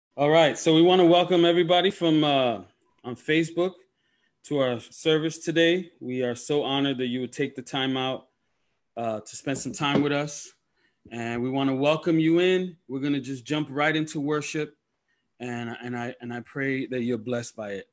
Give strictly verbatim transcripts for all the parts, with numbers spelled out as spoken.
All right, so we want to welcome everybody from uh, on Facebook to our service today. We are so honored that you would take the time out uh, to spend some time with us. And we want to welcome you in. We're going to just jump right into worship. And, and, I, and I pray that you're blessed by it.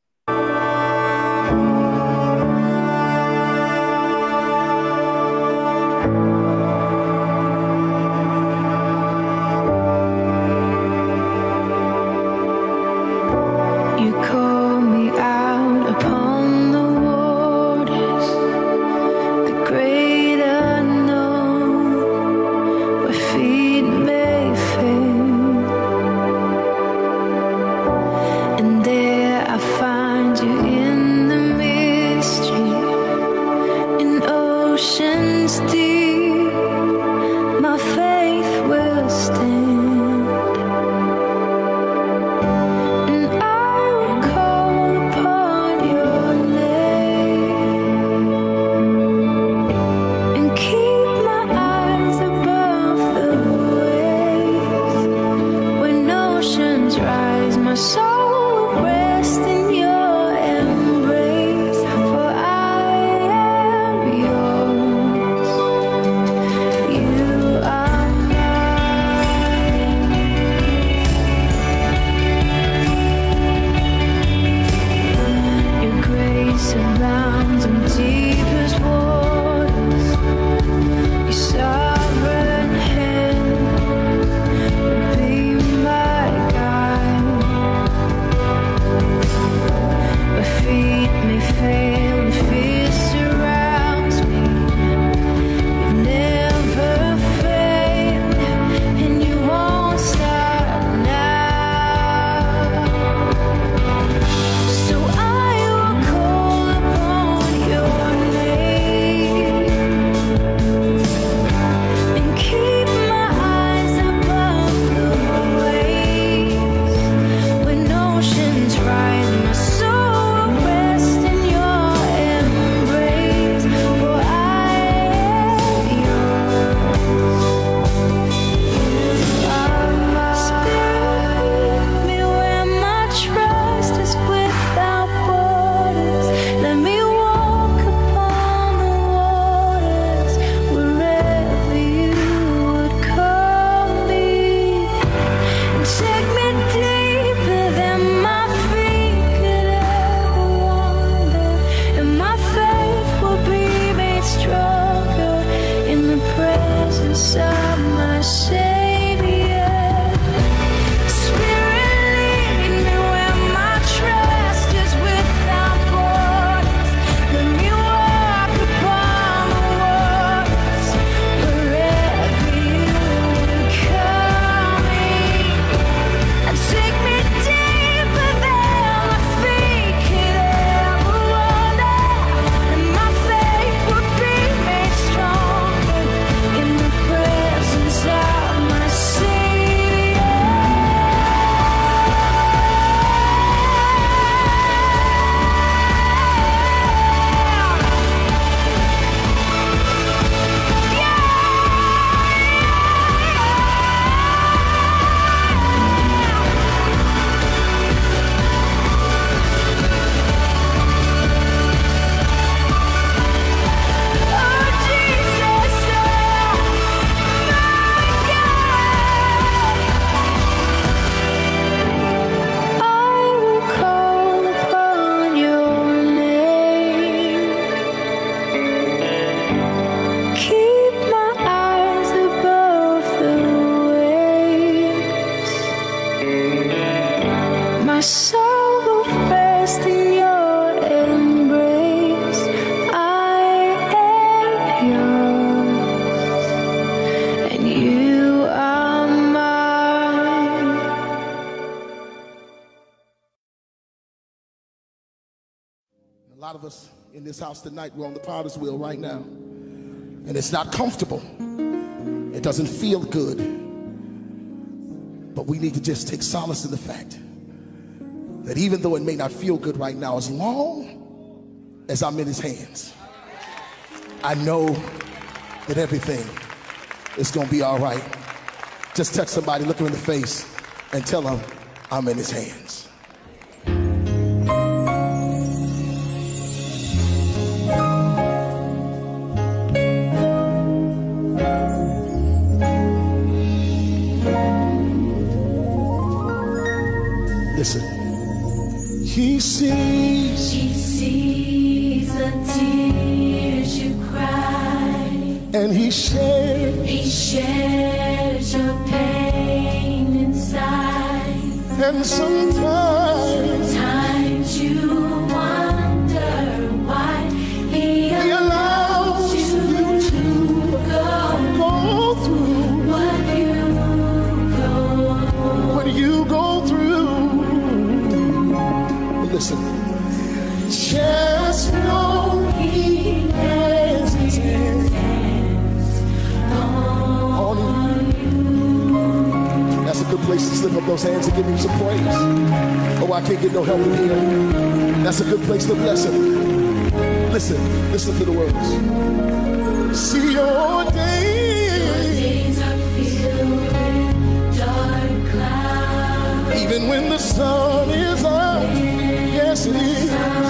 In this house tonight, we're on the potter's wheel right now, and it's not comfortable. It doesn't feel good, but we need to just take solace in the fact that even though it may not feel good right now, as long as I'm in his hands, I know that everything is gonna be all right. Just touch somebody, look them in the face, and tell them, I'm in his hands. Listen. He sees. He sees the tears you cry. And he shares. He shares your pain inside. And sometimes. Sometimes you wonder why he, he allows you, you to go, go through what you go what you go through. Listen, just know he has his hands on you. That's a good place to slip up those hands and give him some praise. Oh, I can't get no help in here. That's a good place to bless him. Listen, listen to the words. See your days, days are filled with dark clouds. even when the sun is up. Yes, it is.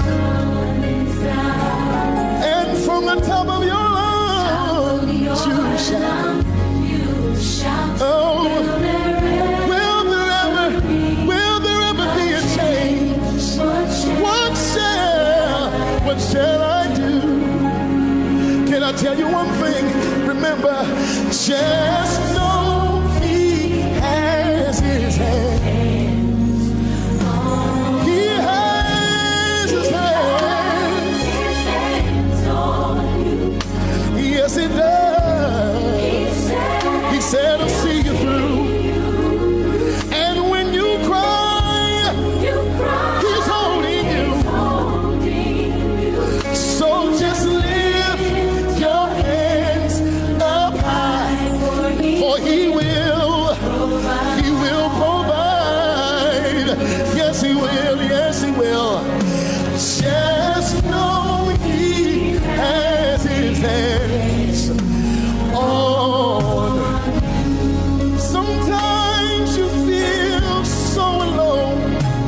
And from the top of your lungs, you shout. Oh, will there ever, will there ever be a change? What shall, what shall I do? Can I tell you one thing? Remember, just know he has his hand. Yes, it does. He said, I'll see you through. And when you cry, he's holding you. So just lift your hands up high, for he will, he will provide. Yes, he will. Yes, he will. Just know he has his hands on. Sometimes you feel so alone,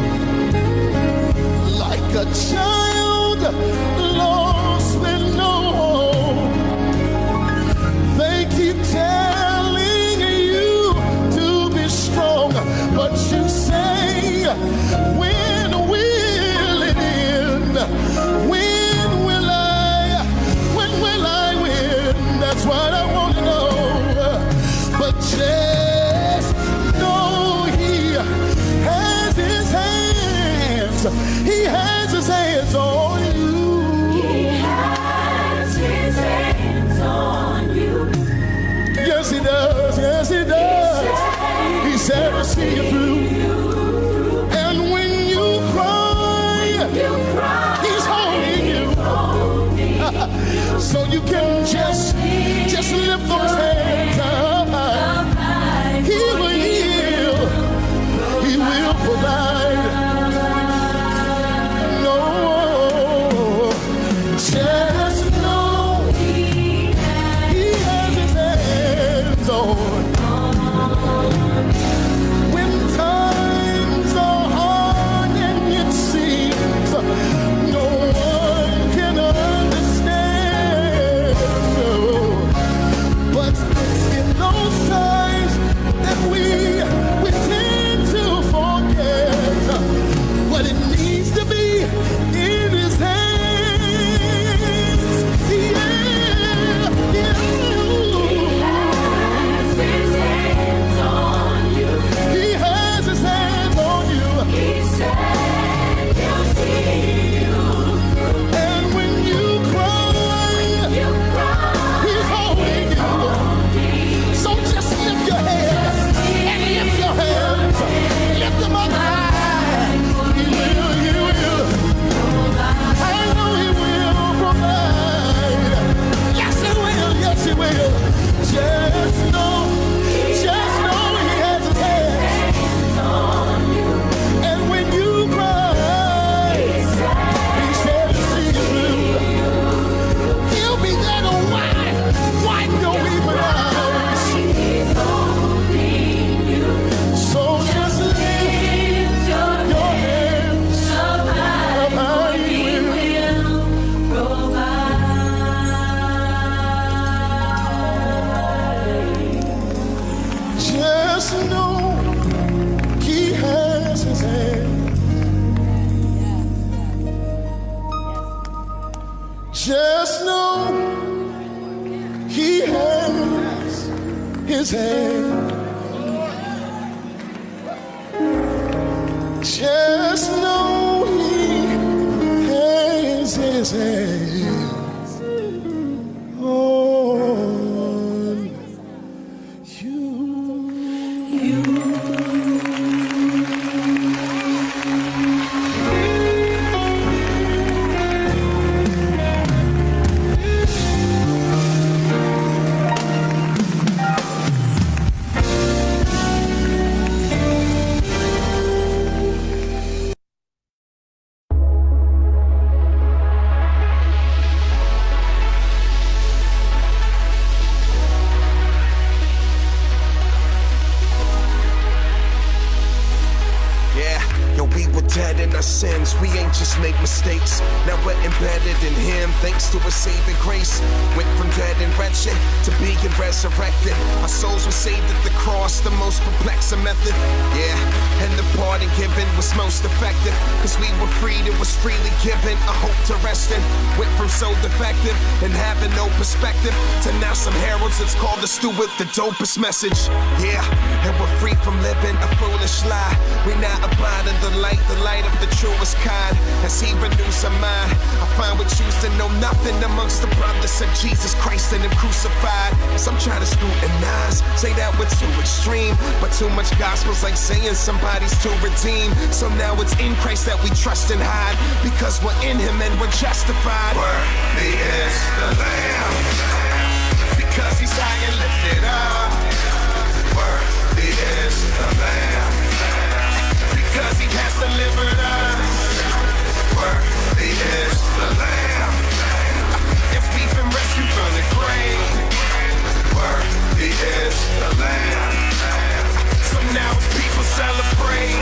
like a child lost with no home. They keep telling you to be strong, but you say, when will it end? When will I, when will I win? That's what I want to know. But just know he has his hands. He has his hands on you. He has his hands on you. Yes, he does. Yes, he does. He said, I'll see you through. And when you cry, he's holding you. So you can just, just lift those hands up. He will heal. He will provide. No, just know he has his hands on. When times are hard and it seems no one can understand, no. Just know he has his hand. Just know he has his hand. Just know he has his hands on you. Dead in our sins, we ain't just make mistakes. Now we're embedded in him, thanks to his saving grace. Went from dead and wretched to being resurrected. Our souls were saved at the cross, the most perplexing method. Yeah, and the pardon given was most effective, cause we were freed, it was freely given, a hope to rest in. Went from so defective and having no perspective to now some heralds that's called us through with the dopest message. Yeah, and we're free from living a foolish lie. We now abide in the light, the light of the truest kind. As he renews our mind, I find we choose to know nothing amongst the brothers of Jesus Christ and him crucified. Some try to scrutinize, say that we're too extreme, but too much gospel's like saying somebody's too redeemed. So now it's in Christ that we trust and hide, because we're in him and we're justified. Worthy is the Lamb, because he's high and lifted up. worthy is the Lamb, Because he has delivered us. worthy is the Lamb, If we've been rescued from the grave. worthy is the Lamb, So now as people celebrate.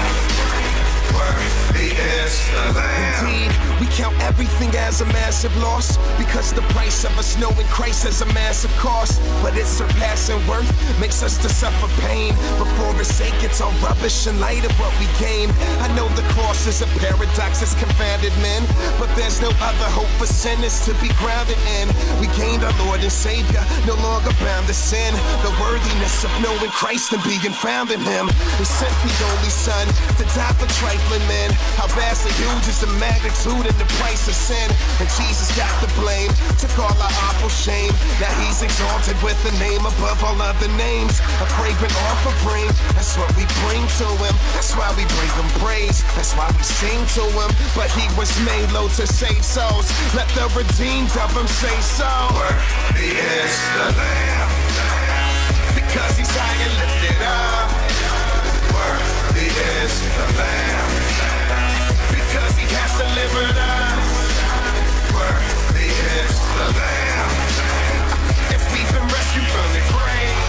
worthy is the Lamb. Indeed, we count everything as a massive loss, because the price of us knowing Christ has a massive cost. But its surpassing worth makes us to suffer pain. Before his sake, it's all rubbish in light of what we gain. I know the cross is a paradox, it's confounded men, but there's no other hope for sinners to be grounded in. We gained our Lord and Savior, no longer bound to sin. The worthiness of knowing Christ and being found in him. He sent the only Son to die for trifling men. How vastly huge is the magnitude and the price of sin. And Jesus got the blame, took all our awful shame. Now he's exalted with the name above all other names. A fragrant offering, that's what we bring to him. That's why we bring him praise, that's why we sing to him. But he was made low to save souls, let the redeemed of him say so. Worthy is the Lamb, Because he's high and lifted up. worthy is the Lamb, Because he has delivered us. worthy is the Lamb, If we've been rescued from the grave.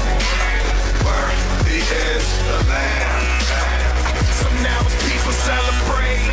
worthy is the Lamb, So now as people celebrate.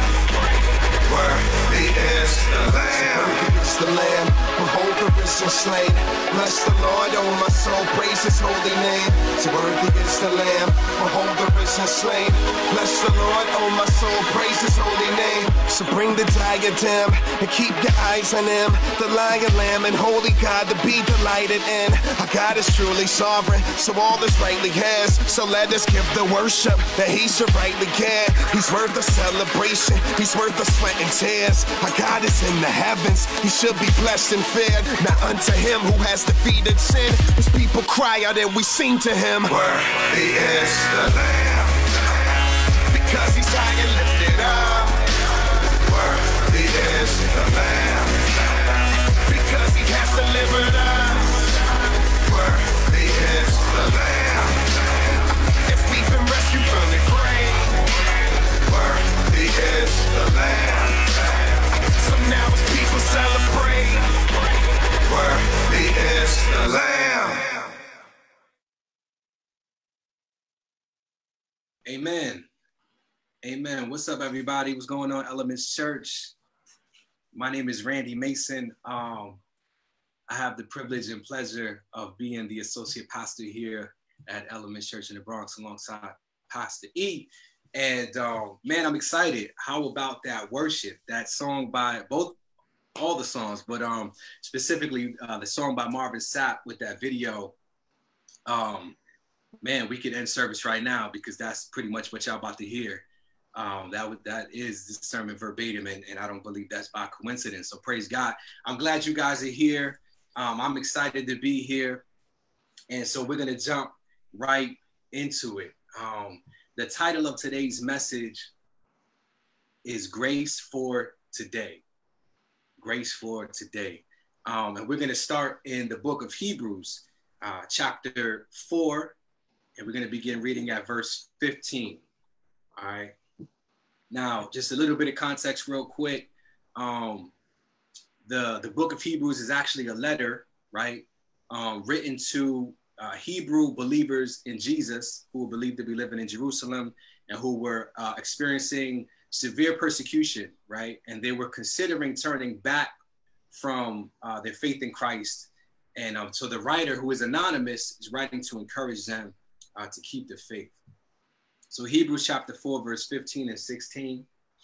worthy is the Lamb, It's the Lamb, behold the risen slain. Bless the Lord, oh my soul, praise his holy name. So worthy is the Lamb, behold the risen slain. Bless the Lord, oh my soul, praise his holy name. So bring the diadem and keep your eyes on him, the Lion, Lamb, and Holy God to be delighted in. Our God is truly sovereign, so all is rightly his. So let us give the worship that he should rightly get. He's worth a celebration, he's worth a sweat and tears. Our God is in the heavens, he should be blessed and feared. Now unto him who has defeated sin, his people cry out and we sing to him. worthy is the Lamb, Because he's high and lifted up. worthy is the Lamb, Because he has delivered us. worthy is the Lamb, If we've been rescued from the grave. worthy is the Lamb, So now as people celebrate. worthy is the Lamb. Amen. Amen. What's up, everybody? What's going on, Elements Church? My name is Randy Mason. Um, I have the privilege and pleasure of being the associate pastor here at Element Church in the Bronx alongside Pastor E. And uh, man, I'm excited. How about that worship? That song by both, all the songs, but um, specifically uh, the song by Marvin Sapp with that video. Um, man, we could end service right now because that's pretty much what y'all about to hear. Um, that would, that is the sermon verbatim, and, and I don't believe that's by coincidence. So praise God. I'm glad you guys are here. Um, I'm excited to be here. And so we're going to jump right into it. Um, the title of today's message is Grace for Today. Grace for Today. Um, and we're going to start in the book of Hebrews, uh, chapter four, and we're going to begin reading at verse fifteen. All right. Now, just a little bit of context real quick. Um, the, the book of Hebrews is actually a letter, right, um, written to uh, Hebrew believers in Jesus who were believed to be living in Jerusalem and who were uh, experiencing severe persecution, right? And they were considering turning back from uh, their faith in Christ. And um, so the writer, who is anonymous, is writing to encourage them uh, to keep the faith. So Hebrews chapter four, verse fifteen and sixteen.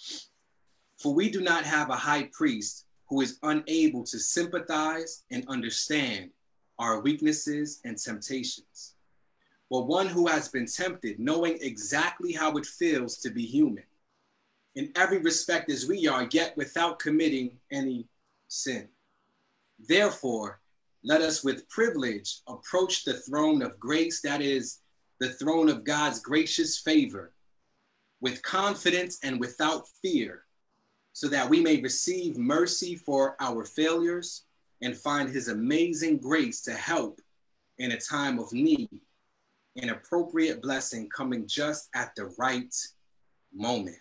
For we do not have a high priest who is unable to sympathize and understand our weaknesses and temptations, but one who has been tempted, knowing exactly how it feels to be human, in every respect as we are, yet without committing any sin. Therefore, let us with privilege approach the throne of grace, that is, the throne of God's gracious favor, with confidence and without fear, so that we may receive mercy for our failures and find his amazing grace to help in a time of need, an appropriate blessing coming just at the right moment.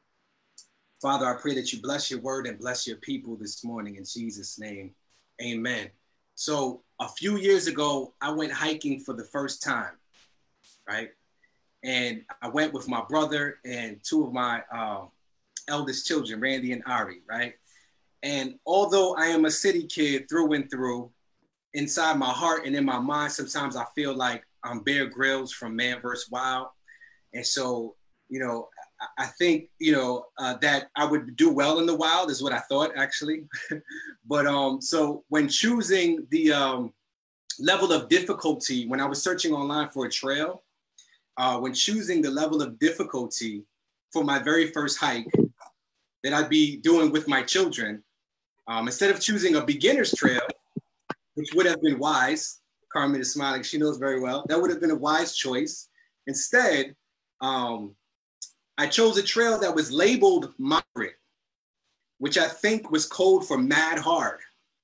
Father, I pray that you bless your word and bless your people this morning in Jesus' name. Amen. So a few years ago, I went hiking for the first time, right? And I went with my brother and two of my uh, eldest children, Randy and Ari, right? And although I am a city kid through and through, inside my heart and in my mind, sometimes I feel like I'm Bear Grylls from Man versus. Wild. And so, you know, I think, you know, uh, that I would do well in the wild is what I thought, actually. But um, so when choosing the um, level of difficulty, when I was searching online for a trail, uh, when choosing the level of difficulty for my very first hike that I'd be doing with my children, um, instead of choosing a beginner's trail, which would have been wise, Carmen is smiling, she knows very well, that would have been a wise choice. Instead, um, I chose a trail that was labeled moderate, which I think was code for mad hard,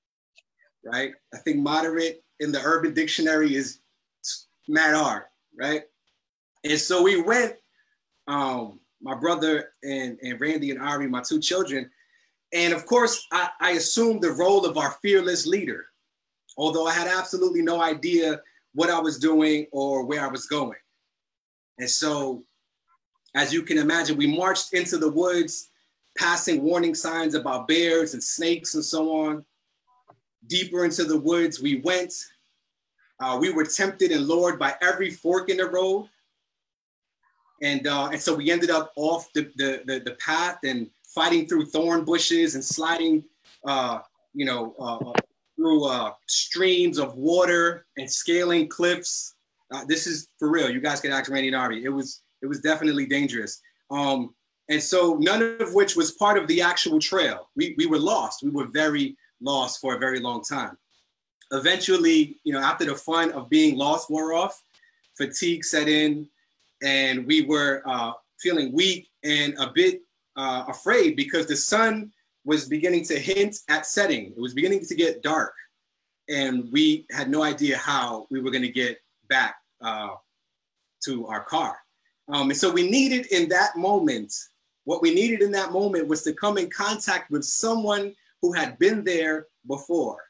right? I think moderate in the Urban Dictionary is mad hard, right? And so we went, um, my brother and, and Randy and Ari, my two children, and of course, I, I assumed the role of our fearless leader, although I had absolutely no idea what I was doing or where I was going. And so, as you can imagine, we marched into the woods, passing warning signs about bears and snakes and so on. Deeper into the woods we went. Uh, we were tempted and lured by every fork in the road. And, uh, and so we ended up off the, the, the, the path and fighting through thorn bushes and sliding, uh, you know, uh, through uh, streams of water and scaling cliffs. Uh, this is for real. You guys can ask Randy and Ari. It was, it was definitely dangerous. Um, and so none of which was part of the actual trail. We, we were lost. We were very lost for a very long time. Eventually, you know, after the fun of being lost wore off, fatigue set in, and we were uh, feeling weak and a bit uh, afraid because the sun was beginning to hint at setting. It was beginning to get dark, and we had no idea how we were going to get back uh, to our car. Um, and so we needed in that moment, what we needed in that moment was to come in contact with someone who had been there before.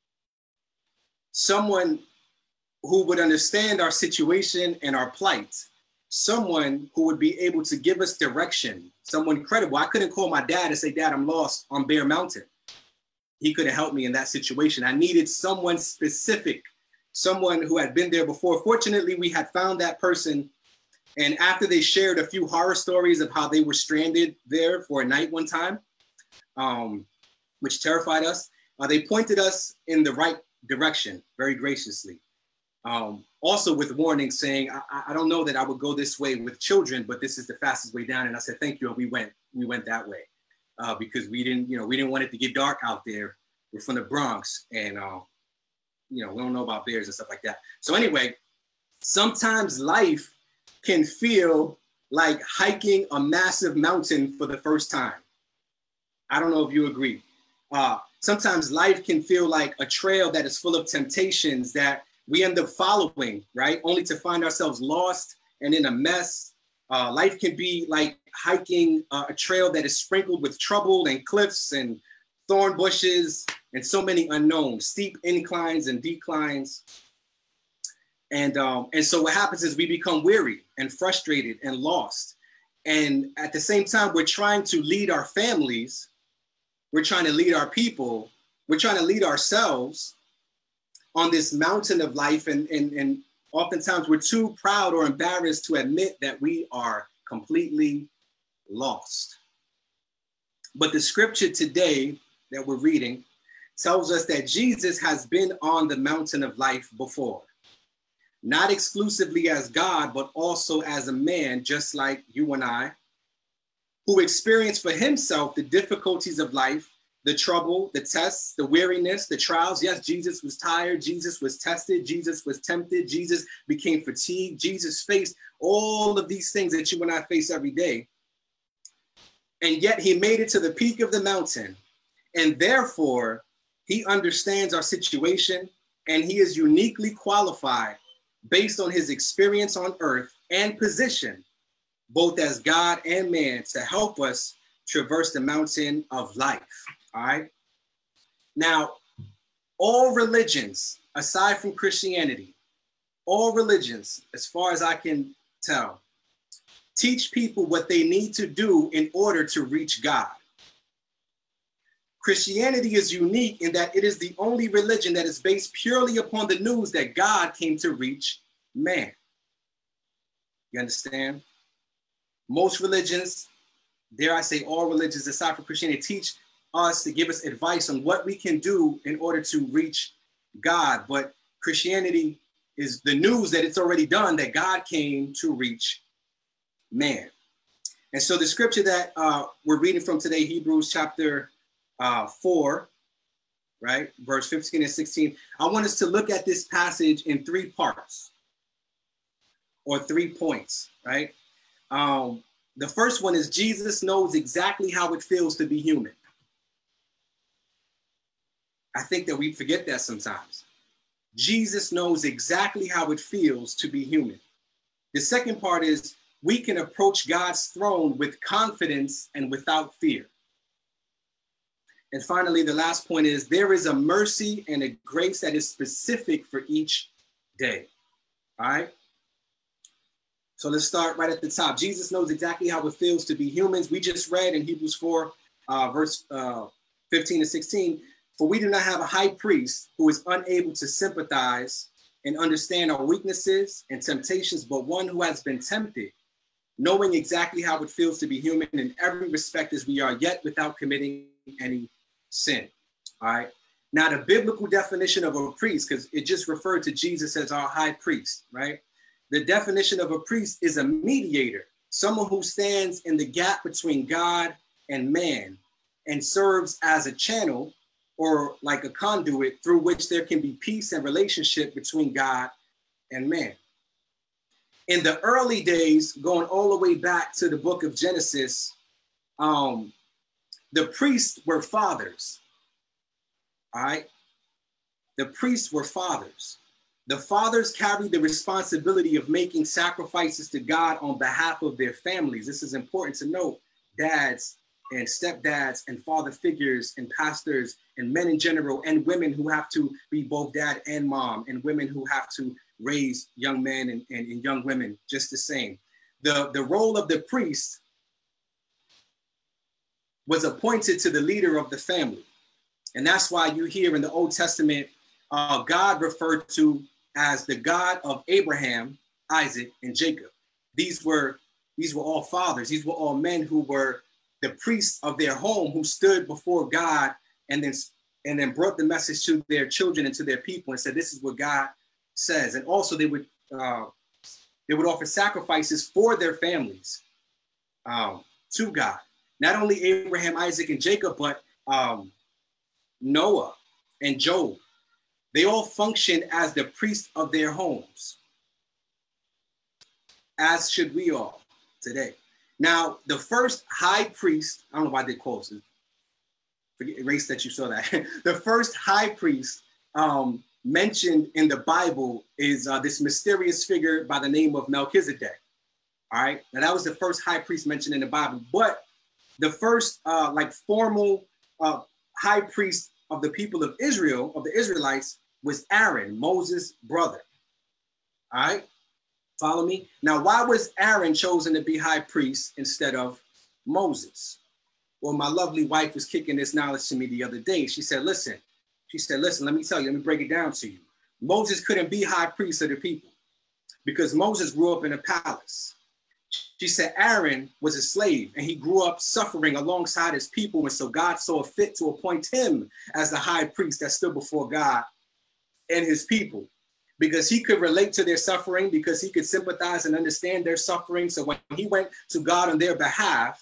Someone who would understand our situation and our plight. Someone who would be able to give us direction, someone credible. I couldn't call my dad and say, Dad, I'm lost on Bear Mountain. He couldn't help me in that situation. I needed someone specific, someone who had been there before. Fortunately, we had found that person. And after they shared a few horror stories of how they were stranded there for a night one time, um, which terrified us, uh, they pointed us in the right direction very graciously. Um, also with warning saying, I, I don't know that I would go this way with children, but this is the fastest way down. And I said, thank you. And we went, we went that way uh, because we didn't, you know, we didn't want it to get dark out there. We're from the Bronx and, uh, you know, we don't know about bears and stuff like that. So anyway, sometimes life can feel like hiking a massive mountain for the first time. I don't know if you agree. Uh, sometimes life can feel like a trail that is full of temptations that we end up following, right? Only to find ourselves lost and in a mess. Uh, life can be like hiking uh, a trail that is sprinkled with trouble and cliffs and thorn bushes and so many unknowns, steep inclines and declines. And, um, and so what happens is we become weary and frustrated and lost. And at the same time, we're trying to lead our families. We're trying to lead our people. We're trying to lead ourselves on this mountain of life. And, and, and oftentimes we're too proud or embarrassed to admit that we are completely lost. But the scripture today that we're reading tells us that Jesus has been on the mountain of life before. Not exclusively as God, but also as a man, just like you and I, who experienced for himself the difficulties of life, the trouble, the tests, the weariness, the trials. Yes, Jesus was tired. Jesus was tested. Jesus was tempted. Jesus became fatigued. Jesus faced all of these things that you and I face every day. And yet he made it to the peak of the mountain. And therefore, he understands our situation and he is uniquely qualified based on his experience on earth and position, both as God and man, to help us traverse the mountain of life, all right? Now, all religions, aside from Christianity, all religions, as far as I can tell, teach people what they need to do in order to reach God. Christianity is unique in that it is the only religion that is based purely upon the news that God came to reach man. You understand? Most religions, dare I say all religions aside from Christianity, teach us to give us advice on what we can do in order to reach God. But Christianity is the news that it's already done, that God came to reach man. And so the scripture that uh, we're reading from today, Hebrews chapter Uh, four, right? Verse fifteen and sixteen. I want us to look at this passage in three parts or three points, right? Um, the first one is Jesus knows exactly how it feels to be human. I think that we forget that sometimes. Jesus knows exactly how it feels to be human. The second part is we can approach God's throne with confidence and without fear. And finally, the last point is there is a mercy and a grace that is specific for each day. All right. So let's start right at the top. Jesus knows exactly how it feels to be humans. We just read in Hebrews four, uh, verse uh, fifteen and sixteen, for we do not have a high priest who is unable to sympathize and understand our weaknesses and temptations, but one who has been tempted, knowing exactly how it feels to be human in every respect as we are, yet without committing any sin. All right. Now, the biblical definition of a priest, because it just referred to Jesus as our high priest, right? The definition of a priest is a mediator, someone who stands in the gap between God and man and serves as a channel or like a conduit through which there can be peace and relationship between God and man. In the early days, going all the way back to the book of Genesis, um, the priests were fathers, all right? The priests were fathers. The fathers carried the responsibility of making sacrifices to God on behalf of their families. This is important to note. Dads and stepdads and father figures and pastors and men in general and women who have to be both dad and mom and women who have to raise young men and, and, and young women just the same. The, the role of the priest was appointed to the leader of the family. And that's why you hear in the Old Testament, uh, God referred to as the God of Abraham, Isaac, and Jacob. These were, these were all fathers. These were all men who were the priests of their home, who stood before God and then, and then brought the message to their children and to their people and said, this is what God says. And also they would, uh, they would offer sacrifices for their families um, to God. Not only Abraham, Isaac, and Jacob, but um, Noah and Job. They all functioned as the priest of their homes, as should we all today. Now, the first high priest, I don't know why they closed it. Forget, erase that you saw that. The first high priest um, mentioned in the Bible is uh, this mysterious figure by the name of Melchizedek. All right, now that was the first high priest mentioned in the Bible, but the first uh, like formal uh, high priest of the people of Israel, of the Israelites, was Aaron, Moses' brother. All right, follow me? Now, why was Aaron chosen to be high priest instead of Moses? Well, my lovely wife was kicking this knowledge to me the other day. She said, listen, she said, listen, let me tell you, let me break it down to you. Moses couldn't be high priest of the people because Moses grew up in a palace. She said Aaron was a slave and he grew up suffering alongside his people. And so God saw fit to appoint him as the high priest that stood before God and his people, because he could relate to their suffering, because he could sympathize and understand their suffering. So when he went to God on their behalf,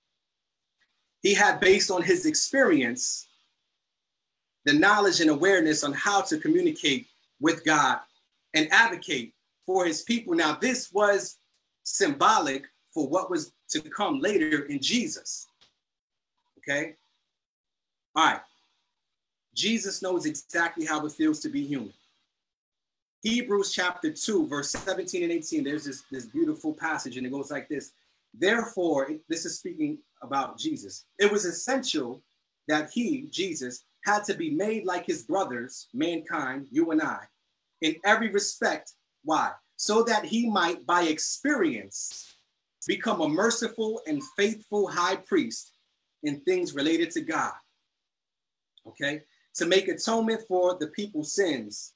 he had, based on his experience, the knowledge and awareness on how to communicate with God and advocate for his people. Now, this was symbolic for what was to come later in Jesus. Okay? All right. Jesus knows exactly how it feels to be human. Hebrews chapter two, verse seventeen and eighteen, there's this, this beautiful passage, and it goes like this. Therefore, this is speaking about Jesus. It was essential that he, Jesus, had to be made like his brothers, mankind, you and I, in every respect. Why? So that he might, by experience, become a merciful and faithful high priest in things related to God. Okay? To make atonement for the people's sins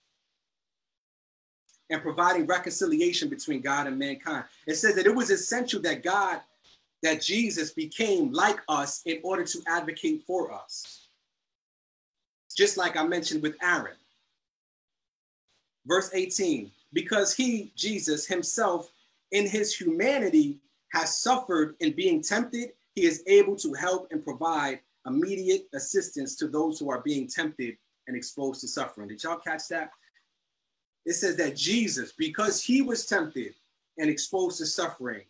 and providing reconciliation between God and mankind. It says that it was essential that God, that Jesus became like us in order to advocate for us. Just like I mentioned with Aaron. Verse eighteen, because he, Jesus himself, in his humanity has suffered in being tempted, he is able to help and provide immediate assistance to those who are being tempted and exposed to suffering. Did y'all catch that? It says that Jesus, because he was tempted and exposed to suffering,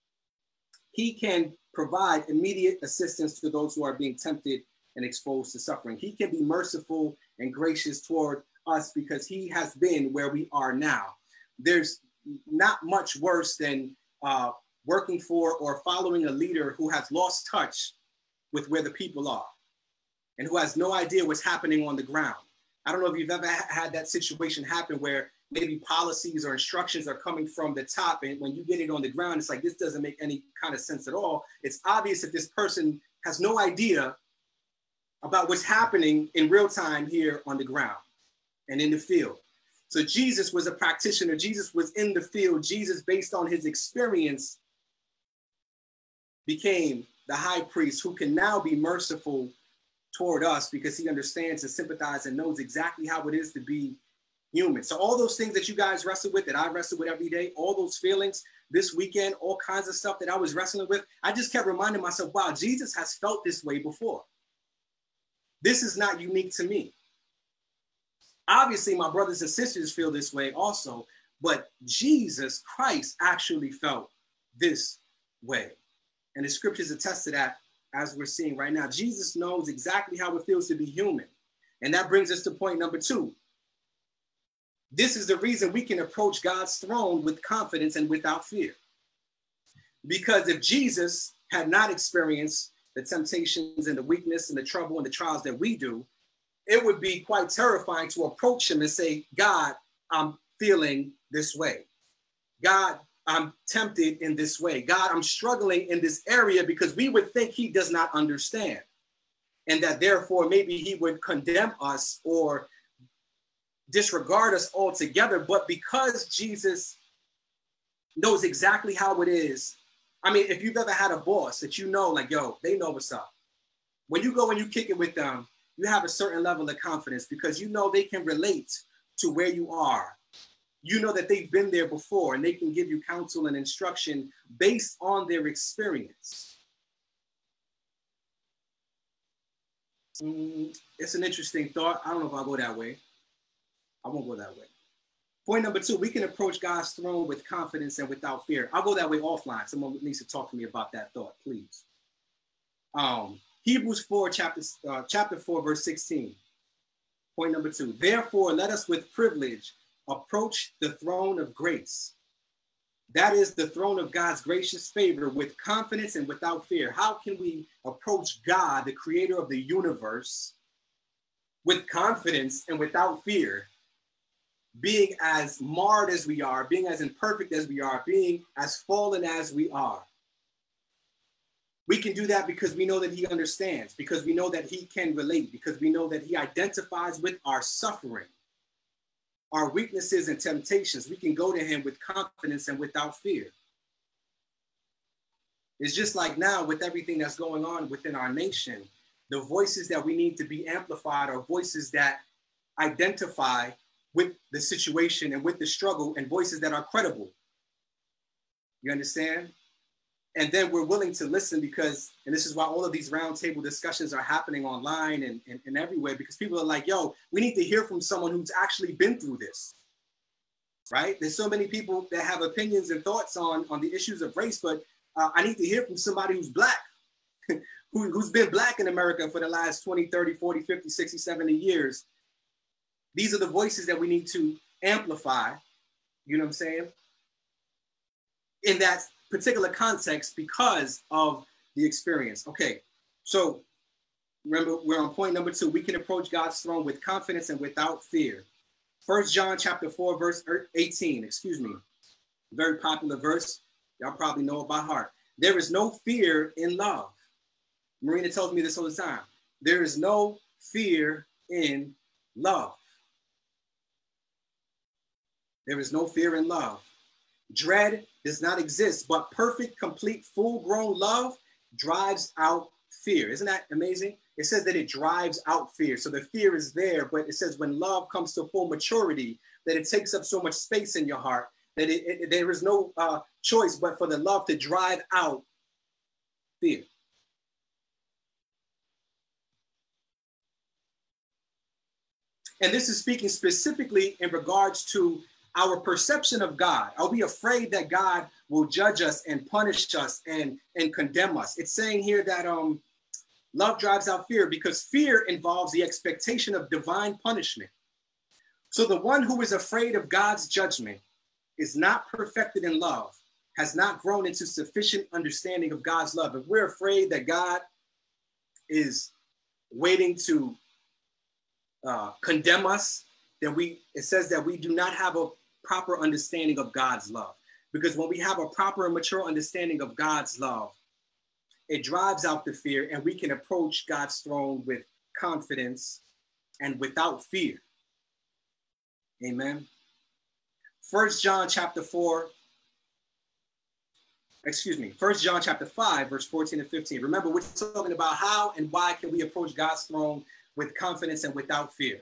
he can provide immediate assistance to those who are being tempted and exposed to suffering. He can be merciful and gracious toward us because he has been where we are now. There's not much worse than uh, working for or following a leader who has lost touch with where the people are and who has no idea what's happening on the ground. I don't know if you've ever ha- had that situation happen where maybe policies or instructions are coming from the top, and when you get it on the ground, it's like, this doesn't make any kind of sense at all. It's obvious that this person has no idea about what's happening in real time here on the ground and in the field. So Jesus was a practitioner. Jesus was in the field. Jesus, based on his experience, became the high priest who can now be merciful toward us because he understands and sympathizes and knows exactly how it is to be human. So all those things that you guys wrestle with, that I wrestle with every day, all those feelings this weekend, all kinds of stuff that I was wrestling with, I just kept reminding myself, wow, Jesus has felt this way before. This is not unique to me. Obviously, my brothers and sisters feel this way also, but Jesus Christ actually felt this way. And the scriptures attest to that, as we're seeing right now. Jesus knows exactly how it feels to be human. And that brings us to point number two. This is the reason we can approach God's throne with confidence and without fear. Because if Jesus had not experienced the temptations and the weakness and the trouble and the trials that we do, it would be quite terrifying to approach him and say, God, I'm feeling this way. God, I'm tempted in this way. God, I'm struggling in this area, because we would think he does not understand. And that therefore maybe he would condemn us or disregard us altogether, but because Jesus knows exactly how it is. I mean, if you've ever had a boss that you know, like, yo, they know what's up. When you go and you kick it with them, you have a certain level of confidence because you know they can relate to where you are. You know that they've been there before and they can give you counsel and instruction based on their experience. Mm, it's an interesting thought. I don't know if I'll go that way. I won't go that way. Point number two, we can approach God's throne with confidence and without fear. I'll go that way offline. Someone needs to talk to me about that thought, please. Um, Hebrews four, chapter, uh, chapter four, verse sixteen. Point number two, therefore, let us with privilege approach the throne of grace. That is the throne of God's gracious favor with confidence and without fear. How can we approach God, the creator of the universe, with confidence and without fear? Being as marred as we are, being as imperfect as we are, being as fallen as we are. We can do that because we know that he understands, because we know that he can relate, because we know that he identifies with our suffering, our weaknesses and temptations. We can go to him with confidence and without fear. It's just like now with everything that's going on within our nation, the voices that we need to be amplified are voices that identify with the situation and with the struggle, and voices that are credible. You understand? And then we're willing to listen because, and this is why all of these roundtable discussions are happening online and, and, and everywhere, because people are like, yo, we need to hear from someone who's actually been through this, right? There's so many people that have opinions and thoughts on, on the issues of race, but uh, I need to hear from somebody who's black, who, who's been black in America for the last twenty, thirty, forty, fifty, sixty, seventy years. These are the voices that we need to amplify, you know what I'm saying, in that particular context because of the experience. Okay, so remember, we're on point number two. We can approach God's throne with confidence and without fear. First John chapter four, verse eighteen, excuse me, very popular verse. Y'all probably know it by heart. There is no fear in love. Marina tells me this all the time. There is no fear in love. There is no fear in love. Dread does not exist, but perfect, complete, full-grown love drives out fear. Isn't that amazing? It says that it drives out fear. So the fear is there, but it says when love comes to full maturity, that it takes up so much space in your heart that it, it, there is no uh, choice but for the love to drive out fear. And this is speaking specifically in regards to our perception of God. Are we afraid that God will judge us and punish us and, and condemn us? It's saying here that um, love drives out fear because fear involves the expectation of divine punishment. So the one who is afraid of God's judgment is not perfected in love, has not grown into sufficient understanding of God's love. If we're afraid that God is waiting to uh, condemn us, then we, it says that we do not have a proper understanding of God's love. Because when we have a proper and mature understanding of God's love, it drives out the fear and we can approach God's throne with confidence and without fear. Amen. First John chapter four, excuse me, First John chapter five, verse fourteen and fifteen. Remember, we're talking about how and why can we approach God's throne with confidence and without fear.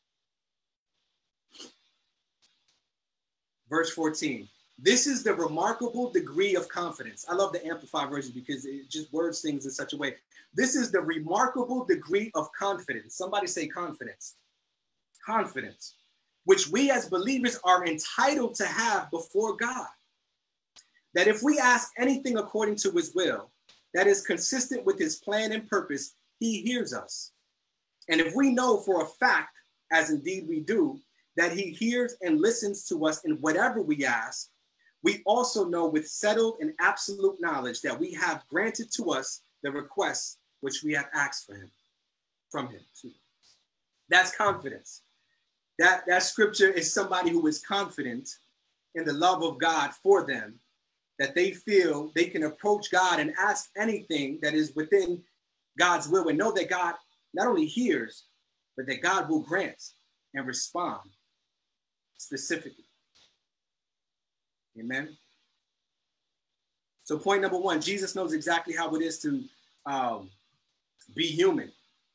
Verse fourteen, this is the remarkable degree of confidence. I love the Amplified version because it just words things in such a way. This is the remarkable degree of confidence. Somebody say confidence. Confidence, which we as believers are entitled to have before God. That if we ask anything according to his will, that is consistent with his plan and purpose, he hears us. And if we know for a fact, as indeed we do, that he hears and listens to us in whatever we ask, we also know with settled and absolute knowledge that we have granted to us the requests which we have asked for him, from him. That's confidence. That, that scripture is somebody who is confident in the love of God for them, that they feel they can approach God and ask anything that is within God's will and know that God not only hears, but that God will grant and respond specifically. Amen. So point number one, Jesus knows exactly how it is to um, be human.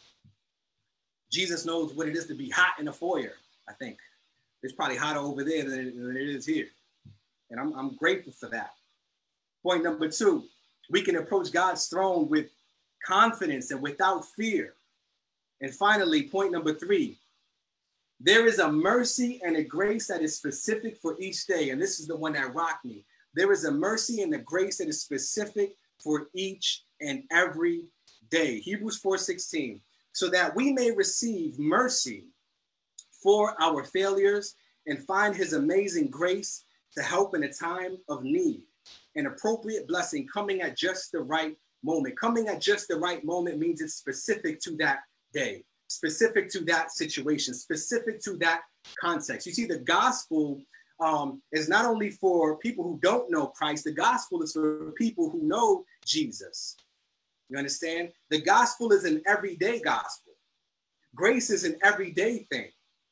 Jesus knows what it is to be hot in a foyer, I think. It's probably hotter over there than, than it is here. And I'm, I'm grateful for that. Point number two, we can approach God's throne with confidence and without fear. And finally, point number three, there is a mercy and a grace that is specific for each day. And this is the one that rocked me. There is a mercy and a grace that is specific for each and every day. Hebrews four sixteen, so that we may receive mercy for our failures and find his amazing grace to help in a time of need. An appropriate blessing coming at just the right moment. Coming at just the right moment means it's specific to that day, specific to that situation, specific to that context. You see, the gospel um, is not only for people who don't know Christ, the gospel is for people who know Jesus. You understand? The gospel is an everyday gospel. Grace is an everyday thing.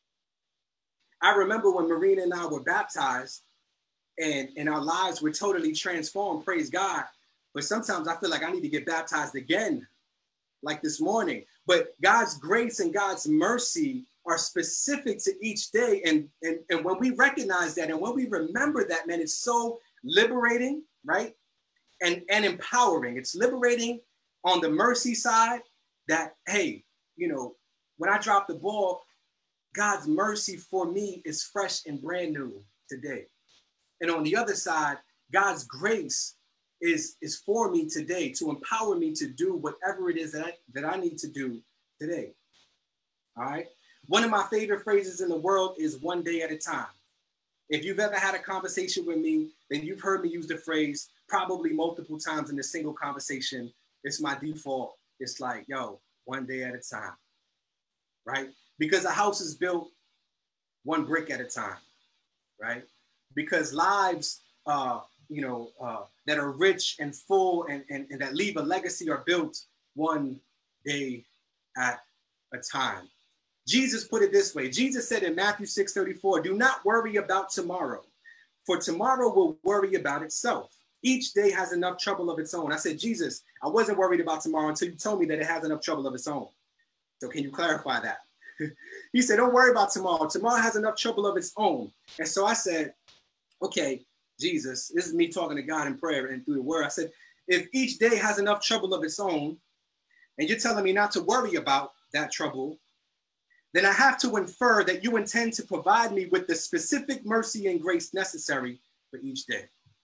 I remember when Marina and I were baptized and, and our lives were totally transformed, praise God. But sometimes I feel like I need to get baptized again, like this morning. But God's grace and God's mercy are specific to each day. And, and, and when we recognize that and when we remember that, man, it's so liberating, right? And, and empowering. It's liberating on the mercy side that, hey, you know, when I drop the ball, God's mercy for me is fresh and brand new today. And on the other side, God's grace is, is for me today to empower me to do whatever it is that I, that I need to do today. All right. One of my favorite phrases in the world is one day at a time. If you've ever had a conversation with me, then you've heard me use the phrase probably multiple times in a single conversation. It's my default. It's like, yo, one day at a time, right? Because a house is built one brick at a time, right? Because lives, uh, you know, uh, that are rich and full and, and, and that leave a legacy are built one day at a time. Jesus put it this way. Jesus said in Matthew six thirty-four, do not worry about tomorrow, for tomorrow will worry about itself. Each day has enough trouble of its own. I said, Jesus, I wasn't worried about tomorrow until you told me that it has enough trouble of its own. So can you clarify that? He said, don't worry about tomorrow. Tomorrow has enough trouble of its own. And so I said, okay, Jesus, this is me talking to God in prayer and through the word. I said, if each day has enough trouble of its own, and you're telling me not to worry about that trouble, then I have to infer that you intend to provide me with the specific mercy and grace necessary for each day.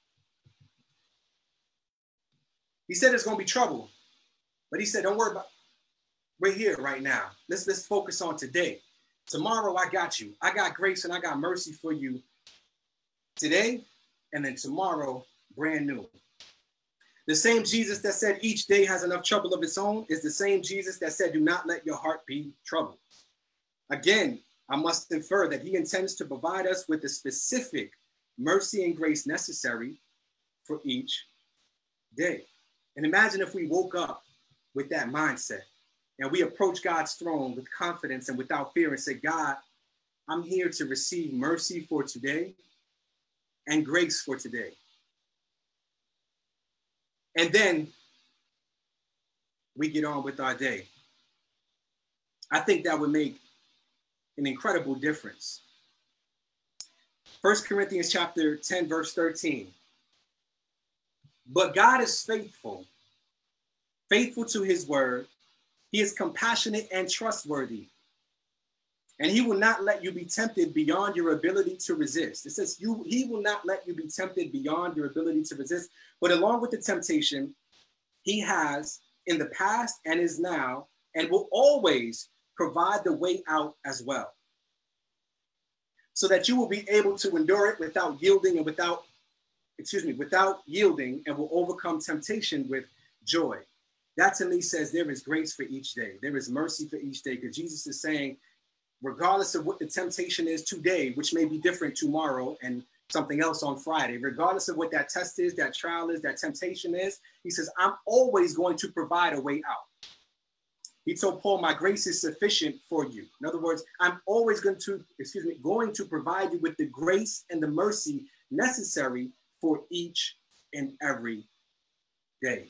He said there's going to be trouble, but he said, don't worry about, we're here right now. Let's, let's focus on today. Tomorrow, I got you. I got grace and I got mercy for you today, and then tomorrow, brand new. The same Jesus that said each day has enough trouble of its own is the same Jesus that said, do not let your heart be troubled. Again, I must infer that he intends to provide us with the specific mercy and grace necessary for each day. And imagine if we woke up with that mindset and we approach God's throne with confidence and without fear and say, God, I'm here to receive mercy for today and grace for today. And then we get on with our day. I think that would make an incredible difference. First Corinthians chapter ten, verse thirteen. But God is faithful, faithful to his word. He is compassionate and trustworthy. And he will not let you be tempted beyond your ability to resist. It says you, he will not let you be tempted beyond your ability to resist. But along with the temptation, he has in the past and is now and will always provide the way out as well, so that you will be able to endure it without yielding and without, excuse me, without yielding and will overcome temptation with joy. That to me says there is grace for each day. There is mercy for each day, because Jesus is saying, regardless of what the temptation is today, which may be different tomorrow and something else on Friday, regardless of what that test is, that trial is, that temptation is, he says, I'm always going to provide a way out. He told Paul, my grace is sufficient for you. In other words, I'm always going to, excuse me, going to provide you with the grace and the mercy necessary for each and every day.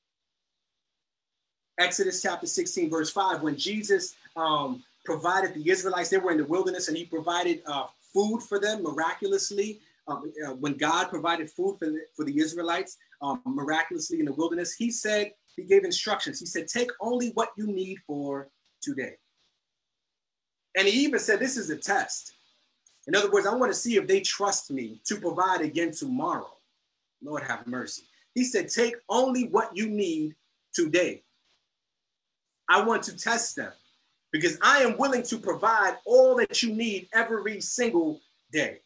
Exodus chapter sixteen, verse five, when Jesus um, provided the Israelites, they were in the wilderness and he provided uh, food for them miraculously. Um, uh, when God provided food for the, for the Israelites um, miraculously in the wilderness, he said, he gave instructions. He said, take only what you need for today. And he even said, this is a test. In other words, I want to see if they trust me to provide again tomorrow. Lord have mercy. He said, take only what you need today. I want to test them because I am willing to provide all that you need every single day.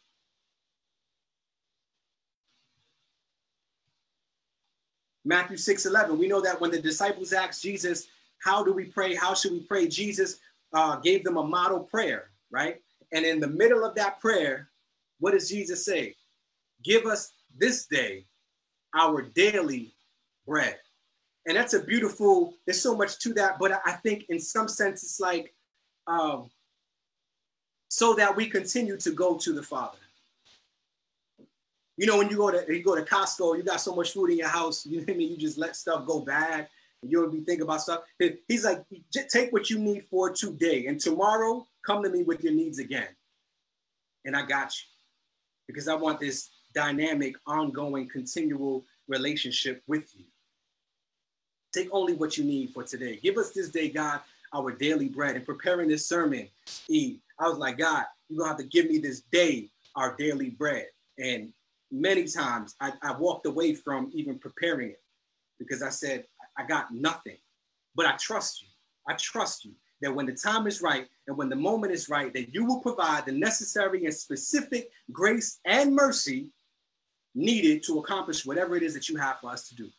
Matthew six eleven, we know that when the disciples asked Jesus, how do we pray? How should we pray? Jesus uh, gave them a model prayer, right? And in the middle of that prayer, what does Jesus say? Give us this day our daily bread. And that's a beautiful, there's so much to that, but I think in some sense it's like, um, so that we continue to go to the Father. You know, when you go to you go to Costco, you got so much food in your house, you know what I mean? You just let stuff go bad and you don't be thinking about stuff. He's like, just take what you need for today. And tomorrow, come to me with your needs again. And I got you. Because I want this dynamic, ongoing, continual relationship with you. Take only what you need for today. Give us this day, God, our daily bread. And preparing this sermon, Eve, I was like, God, you're going to have to give me this day, our daily bread. And many times I, I walked away from even preparing it because I said, I got nothing, but I trust you. I trust you that when the time is right and when the moment is right, that you will provide the necessary and specific grace and mercy needed to accomplish whatever it is that you have for us to do.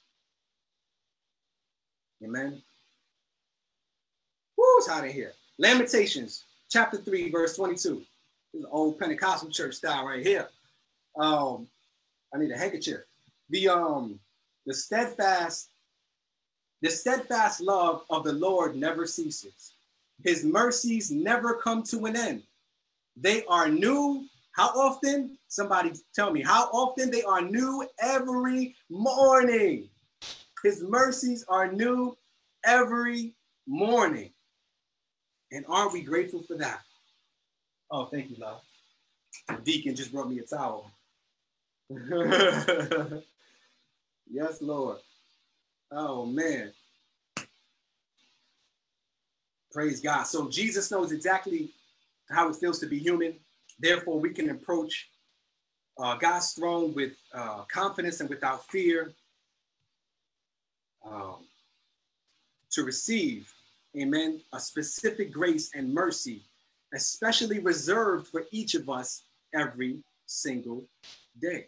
Amen. Woo, it's hot in here. Lamentations chapter three, verse twenty-two. This is an old Pentecostal church style right here. Um, I need a handkerchief. The um, the steadfast, the steadfast love of the Lord never ceases. His mercies never come to an end. They are new. How often? Somebody tell me. How often? They are new every morning. His mercies are new every morning. And aren't we grateful for that? Oh, thank you, love. The deacon just brought me a towel. Yes, Lord. Oh, man. Praise God. So Jesus knows exactly how it feels to be human. Therefore, we can approach uh, God's throne with uh, confidence and without fear um, to receive, amen, a specific grace and mercy, especially reserved for each of us every single day.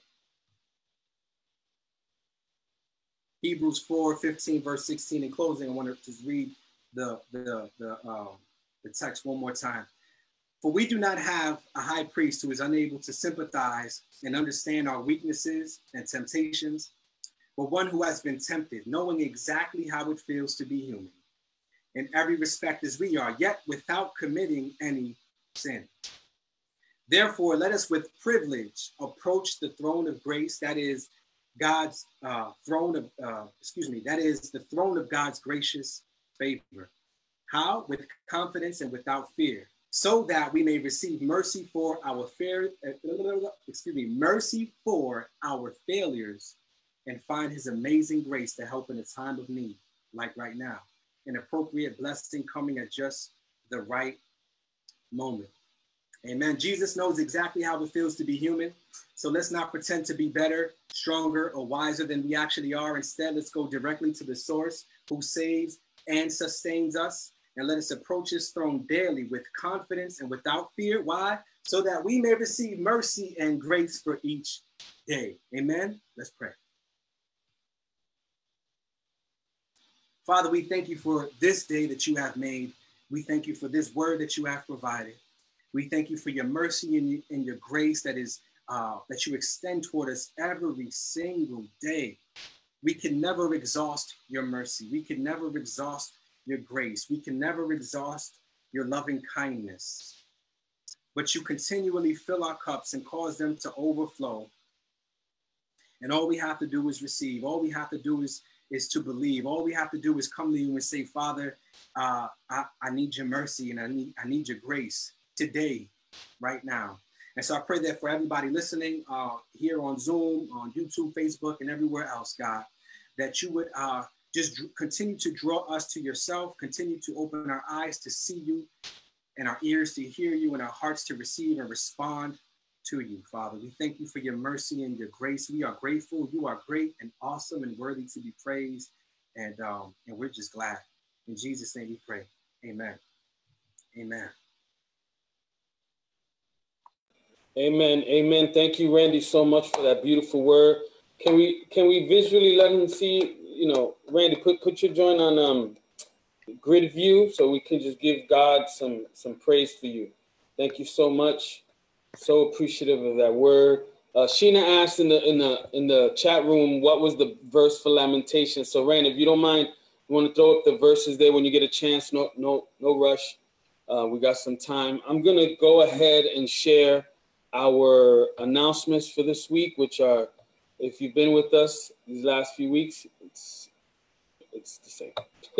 Hebrews four fifteen, verse sixteen. In closing, I want to just read the, the, the, um, the text one more time. For we do not have a high priest who is unable to sympathize and understand our weaknesses and temptations, but one who has been tempted, knowing exactly how it feels to be human, in every respect as we are, yet without committing any sin. Therefore, let us with privilege approach the throne of grace, that is God's uh, throne of, uh, excuse me, that is the throne of God's gracious favor. How? With confidence and without fear, so that we may receive mercy for our fair, uh, excuse me, mercy for our failures and find his amazing grace to help in a time of need, like right now, an appropriate blessing coming at just the right moment. Amen. Jesus knows exactly how it feels to be human. So let's not pretend to be better, stronger, or wiser than we actually are. Instead, let's go directly to the source who saves and sustains us. And let us approach his throne daily with confidence and without fear. Why? So that we may receive mercy and grace for each day. Amen. Let's pray. Father, we thank you for this day that you have made. We thank you for this word that you have provided. We thank you for your mercy and, and your grace that is uh, that you extend toward us every single day. We can never exhaust your mercy. We can never exhaust your grace. We can never exhaust your loving kindness, but you continually fill our cups and cause them to overflow. And all we have to do is receive. All we have to do is, is to believe. All we have to do is come to you and say, Father, uh, I, I need your mercy and I need, I need your grace today, right now. And so I pray that for everybody listening uh, here on Zoom, on YouTube, Facebook, and everywhere else, God, that you would uh, just continue to draw us to yourself, continue to open our eyes to see you and our ears to hear you and our hearts to receive and respond to you, Father. We thank you for your mercy and your grace. We are grateful. You are great and awesome and worthy to be praised. And, um, and we're just glad. In Jesus' name we pray. Amen. Amen. Amen. Amen. Thank you, Randy, so much for that beautiful word. Can we can we visually let him see, you know, Randy, put, put your joint on um, grid view so we can just give God some, some praise for you. Thank you so much. So appreciative of that word. Uh, Sheena asked in the in the in the chat room, what was the verse for Lamentations? So, Randy, if you don't mind, you want to throw up the verses there when you get a chance. No, no, no rush. Uh, we got some time. I'm gonna go ahead and share our announcements for this week, which are, if you've been with us these last few weeks, it's it's the same.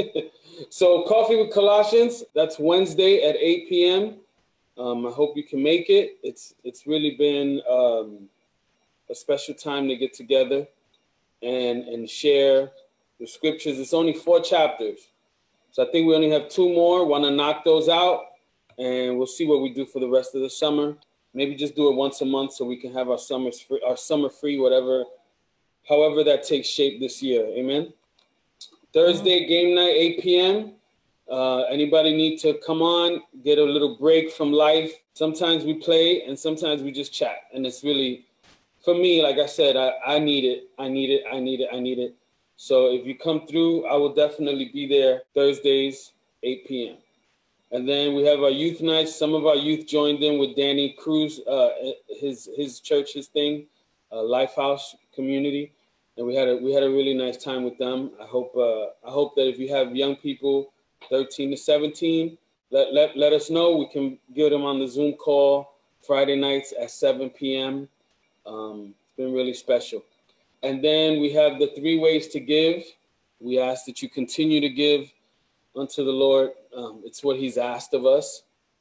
So Coffee with Colossians, that's Wednesday at eight p.m. Um, I hope you can make it. It's it's really been um, a special time to get together and, and share the scriptures. It's only four chapters. So I think we only have two more. Want to knock those out, and we'll see what we do for the rest of the summer. Maybe just do it once a month so we can have our summers free, our summer free, whatever, however that takes shape this year. Amen. Thursday game night, eight p.m. Uh, anybody need to come on, get a little break from life? Sometimes we play and sometimes we just chat. And it's really, for me, like I said, I, I need it. I need it. I need it. I need it. So if you come through, I will definitely be there Thursdays, eight p.m. And then we have our youth nights. Some of our youth joined in with Danny Cruz, uh, his his church, his thing, uh, Lifehouse Community, and we had a we had a really nice time with them. I hope uh, I hope that if you have young people, thirteen to seventeen, let let let us know. We can get them on the Zoom call Friday nights at seven p.m. Um, it's been really special. And then we have the three ways to give. We ask that you continue to give unto the Lord. Um, it's what he's asked of us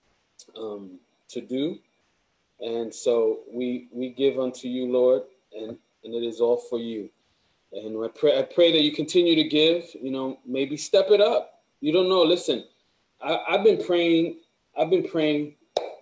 um, to do. And so we we give unto you, Lord, and, and it is all for you. And I pray, I pray that you continue to give, you know, maybe step it up. You don't know. Listen, I, I've been praying. I've been praying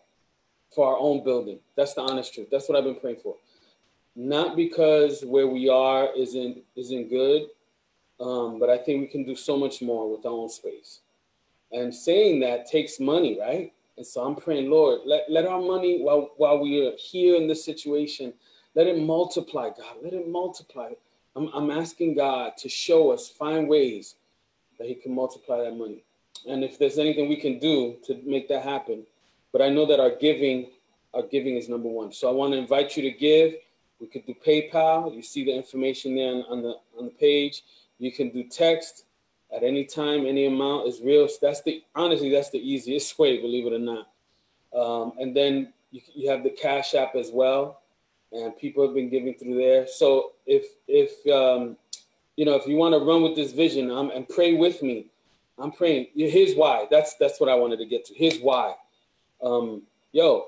for our own building. That's the honest truth. That's what I've been praying for. Not because where we are isn't isn't good, um, but I think we can do so much more with our own space. And saying that takes money, right? And so I'm praying, Lord, let, let our money, while while we are here in this situation, let it multiply, God. Let it multiply. I'm, I'm asking God to show us, find ways that he can multiply that money. And if there's anything we can do to make that happen. But I know that our giving, our giving is number one. So I want to invite you to give. We could do PayPal. You see the information there on, on the on the page. You can do text at any time. Any amount is real. So that's the honestly, that's the easiest way, believe it or not. Um, and then you, you have the Cash App as well, and people have been giving through there. So if if um, you know if you want to run with this vision um, and pray with me, I'm praying. Here's why. That's that's what I wanted to get to. Here's why. Um, yo.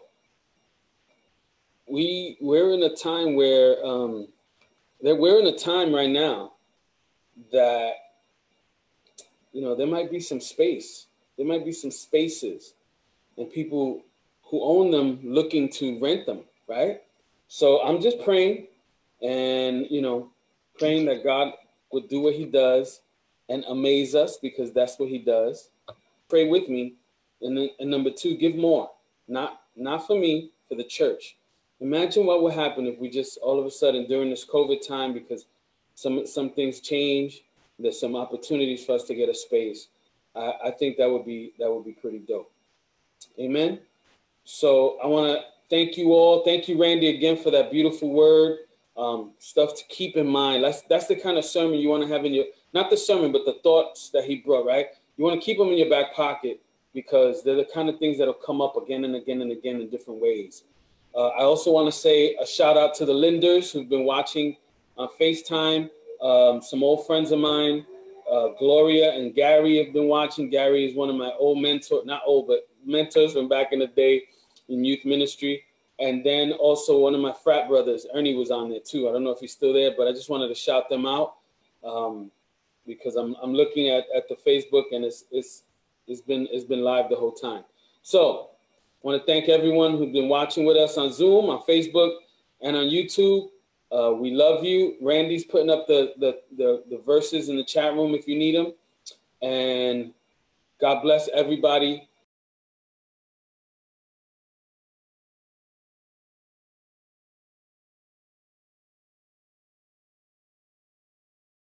We we're in a time where um, that we're in a time right now that you know there might be some space, there might be some spaces, and people who own them looking to rent them, right? So I'm just praying, and you know, praying that God would do what He does and amaze us, because that's what He does. Pray with me, and then and number two, give more, not not for me, for the church. Imagine what would happen if we just all of a sudden during this COVID time, because some some things change, there's some opportunities for us to get a space. I, I think that would be that would be pretty dope. Amen. So I want to thank you all. Thank you, Randy, again for that beautiful word. Um, stuff to keep in mind. That's that's the kind of sermon you want to have in your, not the sermon, but the thoughts that he brought, right? you want to keep them in your back pocket because they're the kind of things that'll come up again and again and again in different ways. Uh, I also want to say a shout out to the Linders who've been watching on FaceTime. Um, some old friends of mine, uh, Gloria and Gary have been watching. Gary is one of my old mentors, not old, but mentors from back in the day in youth ministry. And then also one of my frat brothers, Ernie, was on there too. I don't know if he's still there, but I just wanted to shout them out um, because I'm I'm looking at, at the Facebook and it's it's it's been it's been live the whole time. So I want to thank everyone who's been watching with us on Zoom, on Facebook, and on YouTube. Uh, we love you. Randy's putting up the, the the the verses in the chat room if you need them. And God bless everybody.